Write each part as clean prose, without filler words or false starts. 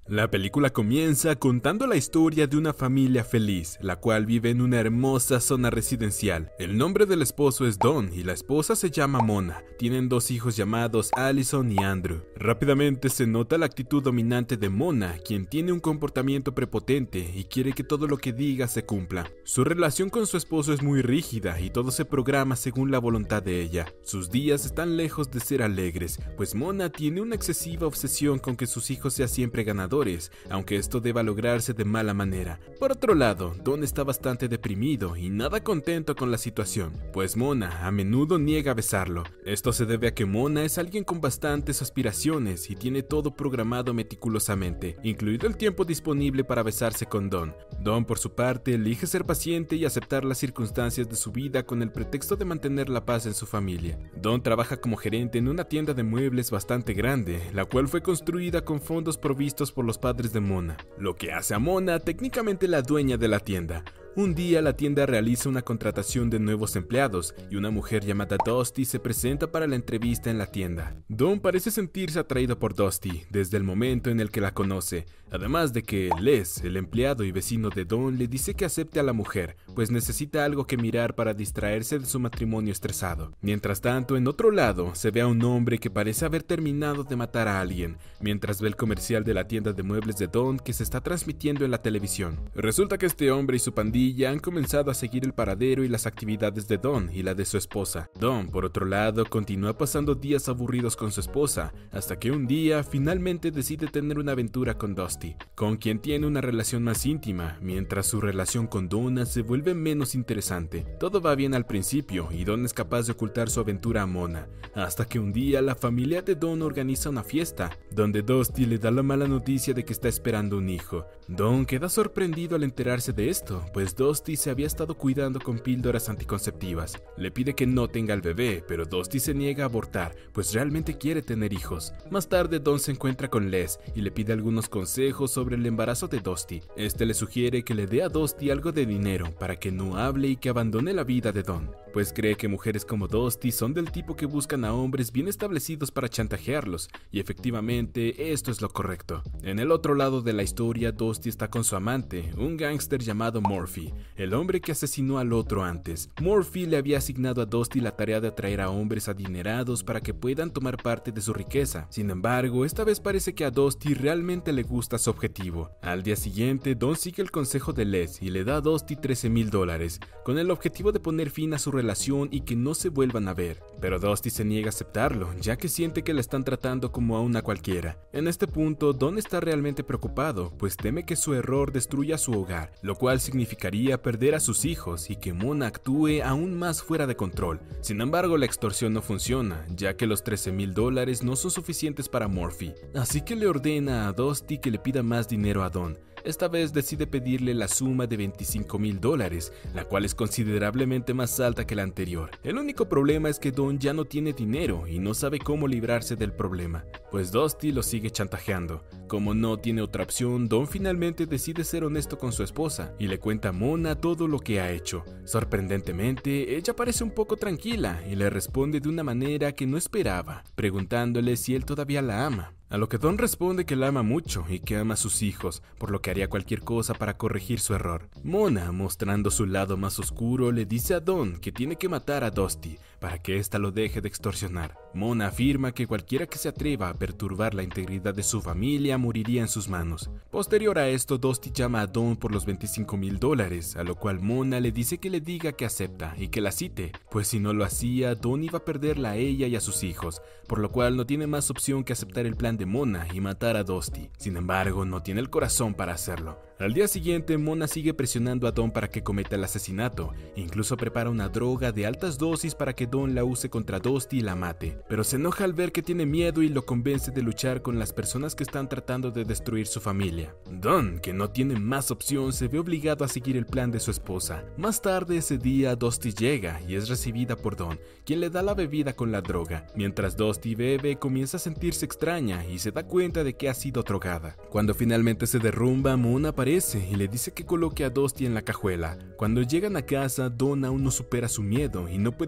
La película comienza contando la historia de una familia feliz, la cual vive en una hermosa zona residencial. El nombre del esposo es Don y la esposa se llama Mona. Tienen dos hijos llamados Allison y Andrew. Rápidamente se nota la actitud dominante de Mona, quien tiene un comportamiento prepotente y quiere que todo lo que diga se cumpla. Su relación con su esposo es muy rígida y todo se programa según la voluntad de ella. Sus días están lejos de ser alegres, pues Mona tiene una excesiva obsesión con que sus hijos sean siempre ganadores, aunque esto deba lograrse de mala manera. Por otro lado, Don está bastante deprimido y nada contento con la situación, pues Mona a menudo niega besarlo. Esto se debe a que Mona es alguien con bastantes aspiraciones y tiene todo programado meticulosamente, incluido el tiempo disponible para besarse con Don. Don, por su parte, elige ser paciente y aceptar las circunstancias de su vida con el pretexto de mantener la paz en su familia. Don trabaja como gerente en una tienda de muebles bastante grande, la cual fue construida con fondos provistos por los padres de Mona, lo que hace a Mona técnicamente la dueña de la tienda. Un día la tienda realiza una contratación de nuevos empleados y una mujer llamada Dusty se presenta para la entrevista en la tienda. Don parece sentirse atraído por Dusty desde el momento en el que la conoce, además de que Les, el empleado y vecino de Don, le dice que acepte a la mujer, pues necesita algo que mirar para distraerse de su matrimonio estresado. Mientras tanto, en otro lado, se ve a un hombre que parece haber terminado de matar a alguien, mientras ve el comercial de la tienda de muebles de Don que se está transmitiendo en la televisión. Resulta que este hombre y su pandilla han comenzado a seguir el paradero y las actividades de Don y la de su esposa. Don, por otro lado, continúa pasando días aburridos con su esposa, hasta que un día finalmente decide tener una aventura con Dusty, con quien tiene una relación más íntima, mientras su relación con Donna se vuelve menos interesante. Todo va bien al principio y Don es capaz de ocultar su aventura a Mona, hasta que un día la familia de Don organiza una fiesta, donde Dusty le da la mala noticia de que está esperando un hijo. Don queda sorprendido al enterarse de esto, pues Dusty se había estado cuidando con píldoras anticonceptivas. Le pide que no tenga al bebé, pero Dusty se niega a abortar, pues realmente quiere tener hijos. Más tarde Don se encuentra con Les y le pide algunos consejos sobre el embarazo de Dusty. Este le sugiere que le dé a Dusty algo de dinero para que no hable y que abandone la vida de Don, pues cree que mujeres como Dusty son del tipo que buscan a hombres bien establecidos para chantajearlos, y efectivamente esto es lo correcto. En el otro lado de la historia, Dusty está con su amante, un gángster llamado Murphy, el hombre que asesinó al otro antes. Murphy le había asignado a Dusty la tarea de atraer a hombres adinerados para que puedan tomar parte de su riqueza. Sin embargo, esta vez parece que a Dusty realmente le gusta su objetivo. Al día siguiente, Don sigue el consejo de Les y le da a Dusty $13,000, con el objetivo de poner fin a su relación y que no se vuelvan a ver. Pero Dusty se niega a aceptarlo, ya que siente que la están tratando como a una cualquiera. En este punto, Don está realmente preocupado, pues teme que su error destruya su hogar, lo cual significaría perder a sus hijos y que Mona actúe aún más fuera de control. Sin embargo, la extorsión no funciona, ya que los $13,000 no son suficientes para Murphy, así que le ordena a Dusty que le pida más dinero a Don. Esta vez decide pedirle la suma de $25,000, la cual es considerablemente más alta que la anterior. El único problema es que Don ya no tiene dinero y no sabe cómo librarse del problema, pues Dusty lo sigue chantajeando. Como no tiene otra opción, Don finalmente decide ser honesto con su esposa y le cuenta a Mona todo lo que ha hecho. Sorprendentemente, ella parece un poco tranquila y le responde de una manera que no esperaba, preguntándole si él todavía la ama. A lo que Don responde que la ama mucho y que ama a sus hijos, por lo que haría cualquier cosa para corregir su error. Mona, mostrando su lado más oscuro, le dice a Don que tiene que matar a Dusty para que ésta lo deje de extorsionar. Mona afirma que cualquiera que se atreva a perturbar la integridad de su familia moriría en sus manos. Posterior a esto, Dusty llama a Don por los $25,000, a lo cual Mona le dice que le diga que acepta y que la cite, pues si no lo hacía, Don iba a perderla a ella y a sus hijos, por lo cual no tiene más opción que aceptar el plan de Mona y matar a Dusty. Sin embargo, no tiene el corazón para hacerlo. Al día siguiente, Mona sigue presionando a Don para que cometa el asesinato. Incluso prepara una droga de altas dosis para que Don la use contra Dusty y la mate. Pero se enoja al ver que tiene miedo y lo convence de luchar con las personas que están tratando de destruir su familia. Don, que no tiene más opción, se ve obligado a seguir el plan de su esposa. Más tarde ese día, Dusty llega y es recibida por Don, quien le da la bebida con la droga. Mientras Dusty bebe, comienza a sentirse extraña y se da cuenta de que ha sido drogada. Cuando finalmente se derrumba, Mona aparece y le dice que coloque a Dusty en la cajuela. Cuando llegan a casa, Don aún no supera su miedo y no puede seguir con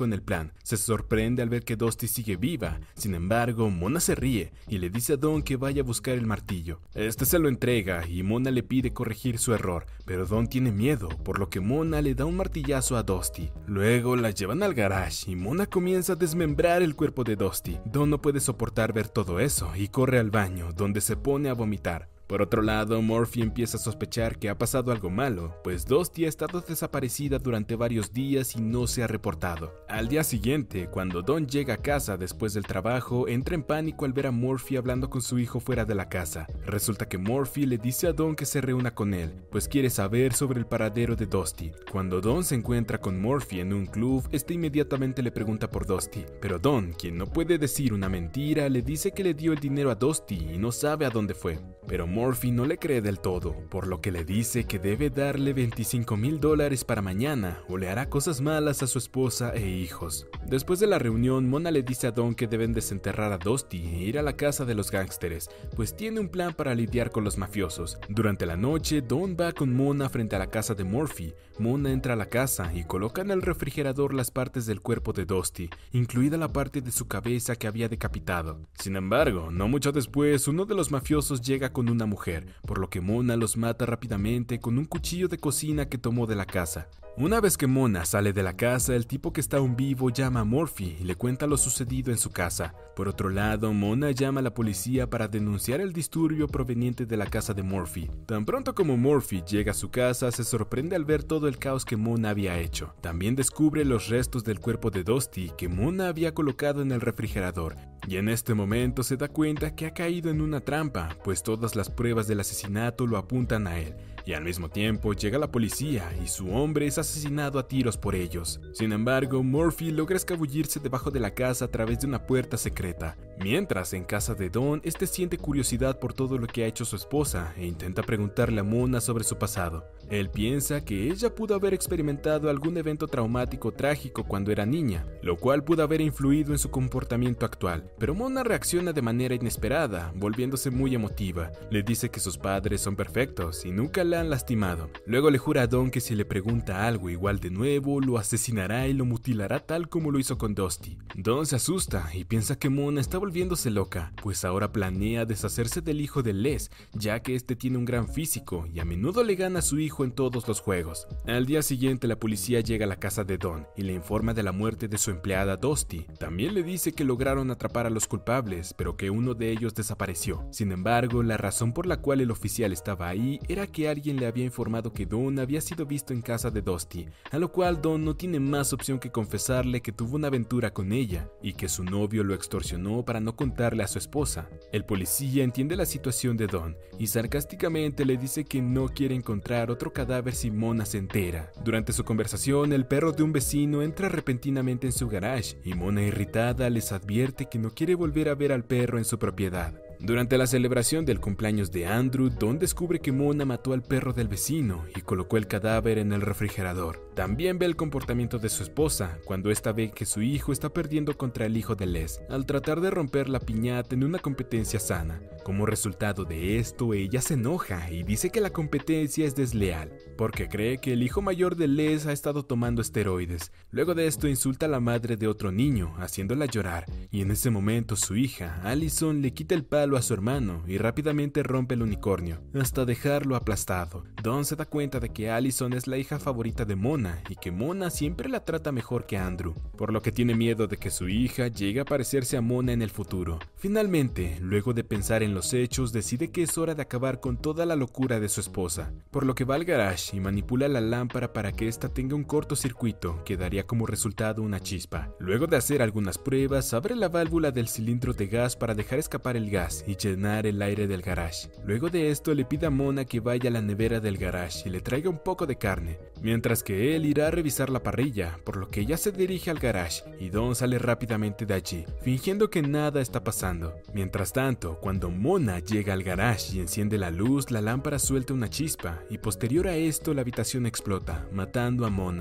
con el plan. Se sorprende al ver que Dusty sigue viva. Sin embargo, Mona se ríe y le dice a Don que vaya a buscar el martillo. Este se lo entrega y Mona le pide corregir su error, pero Don tiene miedo, por lo que Mona le da un martillazo a Dusty. Luego la llevan al garage y Mona comienza a desmembrar el cuerpo de Dusty. Don no puede soportar ver todo eso y corre al baño, donde se pone a vomitar. Por otro lado, Murphy empieza a sospechar que ha pasado algo malo, pues Dusty ha estado desaparecida durante varios días y no se ha reportado. Al día siguiente, cuando Don llega a casa después del trabajo, entra en pánico al ver a Murphy hablando con su hijo fuera de la casa. Resulta que Murphy le dice a Don que se reúna con él, pues quiere saber sobre el paradero de Dusty. Cuando Don se encuentra con Murphy en un club, este inmediatamente le pregunta por Dusty, pero Don, quien no puede decir una mentira, le dice que le dio el dinero a Dusty y no sabe a dónde fue. Pero Murphy no le cree del todo, por lo que le dice que debe darle $25,000 para mañana o le hará cosas malas a su esposa e hijos. Después de la reunión, Mona le dice a Don que deben desenterrar a Dusty e ir a la casa de los gángsteres, pues tiene un plan para lidiar con los mafiosos. Durante la noche, Don va con Mona frente a la casa de Murphy. Mona entra a la casa y coloca en el refrigerador las partes del cuerpo de Dusty, incluida la parte de su cabeza que había decapitado. Sin embargo, no mucho después, uno de los mafiosos llega con una mujer, por lo que Mona los mata rápidamente con un cuchillo de cocina que tomó de la casa. Una vez que Mona sale de la casa, el tipo que está aún vivo llama a Murphy y le cuenta lo sucedido en su casa. Por otro lado, Mona llama a la policía para denunciar el disturbio proveniente de la casa de Murphy. Tan pronto como Murphy llega a su casa, se sorprende al ver todo el caos que Mona había hecho. También descubre los restos del cuerpo de Dusty que Mona había colocado en el refrigerador. Y en este momento se da cuenta que ha caído en una trampa, pues todas las pruebas del asesinato lo apuntan a él. Y al mismo tiempo llega la policía y su hombre es asesinado a tiros por ellos. Sin embargo, Murphy logra escabullirse debajo de la casa a través de una puerta secreta. Mientras, en casa de Don, este siente curiosidad por todo lo que ha hecho su esposa e intenta preguntarle a Mona sobre su pasado. Él piensa que ella pudo haber experimentado algún evento traumático trágico cuando era niña, lo cual pudo haber influido en su comportamiento actual. Pero Mona reacciona de manera inesperada, volviéndose muy emotiva. Le dice que sus padres son perfectos y nunca la han lastimado. Luego le jura a Don que si le pregunta algo igual de nuevo, lo asesinará y lo mutilará tal como lo hizo con Dusty. Don se asusta y piensa que Mona está volviéndose loca, pues ahora planea deshacerse del hijo de Les, ya que este tiene un gran físico y a menudo le gana a su hijo en todos los juegos. Al día siguiente, la policía llega a la casa de Don y le informa de la muerte de su empleada Dusty. También le dice que lograron atrapar a los culpables, pero que uno de ellos desapareció. Sin embargo, la razón por la cual el oficial estaba ahí era que alguien le había informado que Don había sido visto en casa de Dusty, a lo cual Don no tiene más opción que confesarle que tuvo una aventura con ella y que su novio lo extorsionó para no contarle a su esposa. El policía entiende la situación de Don y sarcásticamente le dice que no quiere encontrar otro cadáver si Mona se entera. Durante su conversación, el perro de un vecino entra repentinamente en su garage y Mona, irritada, les advierte que no quiere volver a ver al perro en su propiedad. Durante la celebración del cumpleaños de Andrew, Don descubre que Mona mató al perro del vecino y colocó el cadáver en el refrigerador. También ve el comportamiento de su esposa, cuando ésta ve que su hijo está perdiendo contra el hijo de Les, al tratar de romper la piñata en una competencia sana. Como resultado de esto, ella se enoja y dice que la competencia es desleal, porque cree que el hijo mayor de Les ha estado tomando esteroides. Luego de esto insulta a la madre de otro niño, haciéndola llorar, y en ese momento su hija, Allison, le quita el palo a su hermano y rápidamente rompe el unicornio, hasta dejarlo aplastado. Don se da cuenta de que Allison es la hija favorita de Mona y que Mona siempre la trata mejor que Andrew, por lo que tiene miedo de que su hija llegue a parecerse a Mona en el futuro. Finalmente, luego de pensar en los hechos, decide que es hora de acabar con toda la locura de su esposa, por lo que va al garage y manipula la lámpara para que ésta tenga un cortocircuito que daría como resultado una chispa. Luego de hacer algunas pruebas, abre la válvula del cilindro de gas para dejar escapar el gas y llenar el aire del garage. Luego de esto, le pide a Mona que vaya a la nevera del garage y le traiga un poco de carne, mientras que él irá a revisar la parrilla, por lo que ella se dirige al garage y Don sale rápidamente de allí, fingiendo que nada está pasando. Mientras tanto, cuando Mona llega al garage y enciende la luz, la lámpara suelta una chispa y posterior a esto la habitación explota, matando a Mona.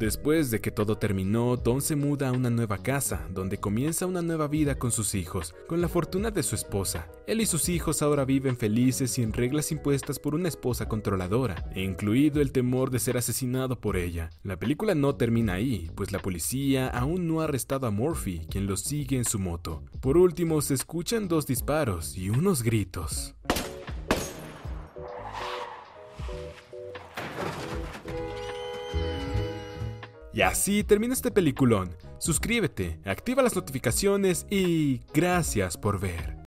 Después de que todo terminó, Don se muda a una nueva casa, donde comienza una nueva vida con sus hijos, con la fortuna de su esposa. Él y sus hijos ahora viven felices sin reglas impuestas por una esposa controladora, incluido el temor de ser asesinado por ella. La película no termina ahí, pues la policía aún no ha arrestado a Murphy, quien los sigue en su moto. Por último, se escuchan 2 disparos y unos gritos. Y así termina este peliculón. Suscríbete, activa las notificaciones y gracias por ver.